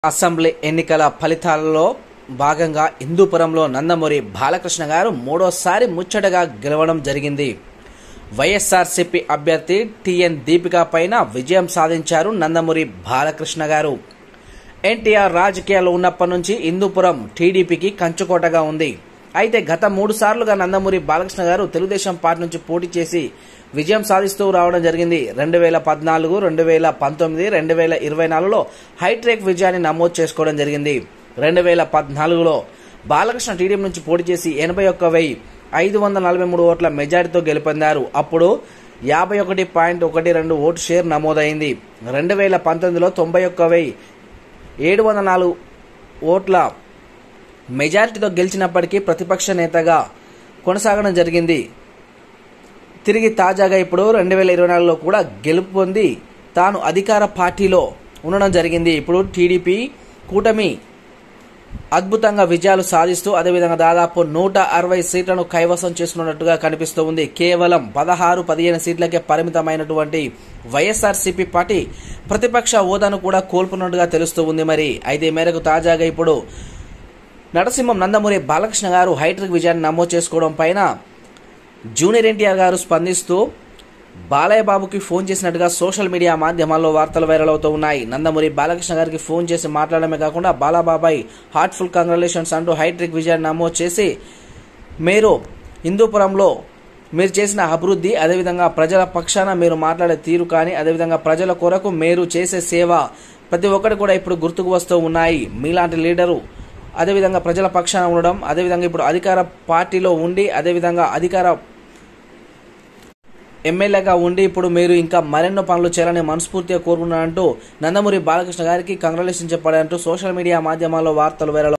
Assembly ఎన్నికల ఫలితాలలో భాగంగా హిందూపురంలో నందమూరి బాలకృష్ణ గారు మూడోసారి ముచ్చటగా గెలవడం జరిగింది. వైఎస్ఆర్సీపీ అభ్యర్థి టిఎన్ దీపిక పైన విజయం సాధించారు నందమూరి బాలకృష్ణ గారు. ఎన్టీఆర్ రాజకీయాల్లో ఉన్నప్పటి నుంచి హిందూపురం టీడీపీకి కంచుకోటగా ఉంది. అయితే గత 3 సార్లుగా నందమూరి బాలకృష్ణ గారు తెలుగుదేశం పార్టీ నుంచి పోటీ చేసి విజయం సాధిస్తూ రావడం జరిగింది. 2014, 2019, 2024లో హైట్రేక్ విజయాన్ని నమోదు చేసుకోవడం జరిగింది. 2014లో బాలకృష్ణ టీడీపీ నుంచి పోటీ చేసి 81,543 ఓట్ల మెజారిటీతో గెలుపొందారు. అప్పుడు 51.12 ఓటు షేర్ నమోదైంది. 2019లో 91,704 ఓట్ల మెజారిటీతో గెలిచినప్పటికీ ప్రతిపక్ష నేతగా కొనసాగడం జరిగింది. తిరిగి తాజాగా ఇప్పుడు 2024లో కూడా గెలుపు పొంది తాను అధికార పార్టీలో ఉండడం జరిగింది. ఇప్పుడు టీడీపీ కూటమి అద్భుతంగా విజయాలు సాధిస్తూ అదేవిధంగా దాదాపు 160 సీట్లను కైవసం చేసుకున్నట్టుగా కనిపిస్తూ ఉంది. కేవలం 16-15 సీట్లకే పరిమితమైనటువంటి వైఎస్ఆర్సీపీ పార్టీ ప్రతిపక్ష హోదాను కూడా కోల్పోయినట్టుగా తెలుస్తూ ఉంది. మరి అయితే ఈ మేరకు తాజాగా ఇప్పుడు నరసింహం నందమూరి బాలకృష్ణ గారు హైట్రిక్ విజయాన్ని నమోదు చేసుకోవడం పైన జూనియర్ ఎన్టీఆర్ గారు స్పందిస్తూ బాలయ్య బాబుకి ఫోన్ చేసినట్టుగా సోషల్ మీడియా మాధ్యమాల్లో వార్తలు వైరల్ అవుతూ ఉన్నాయి. నందమూరి బాలకృష్ణ గారికి ఫోన్ చేసి మాట్లాడమే కాకుండా బాలాబాబాయ్ హార్ట్ఫుల్ కంగ్రాచులేషన్స్ అంటూ హైట్రిక్ విజయాన్ని నమోదు చేసి మీరు హిందూపురంలో మీరు చేసిన అభివృద్ధి అదేవిధంగా ప్రజల పక్షాన మీరు మాట్లాడే తీరు కానీ అదేవిధంగా ప్రజల కొరకు మీరు చేసే సేవ ప్రతి ఒక్కటి కూడా ఇప్పుడు గుర్తుకు వస్తూ ఉన్నాయి. మీలాంటి లీడరు అదేవిధంగా ప్రజల పక్షాన ఉండడం అదేవిధంగా ఇప్పుడు అధికార పార్టీలో ఉండి అదేవిధంగా అధికార ఎమ్మెల్యేగా ఉండి ఇప్పుడు మీరు ఇంకా మరెన్నో పనులు చేయాలని మనస్ఫూర్తిగా కోరుకున్నారంటూ నందమూరి బాలకృష్ణ గారికి కంగ్రాచులేషన్ చెప్పాడంటూ సోషల్ మీడియా మాధ్యమాల్లో వార్తలు వైరల్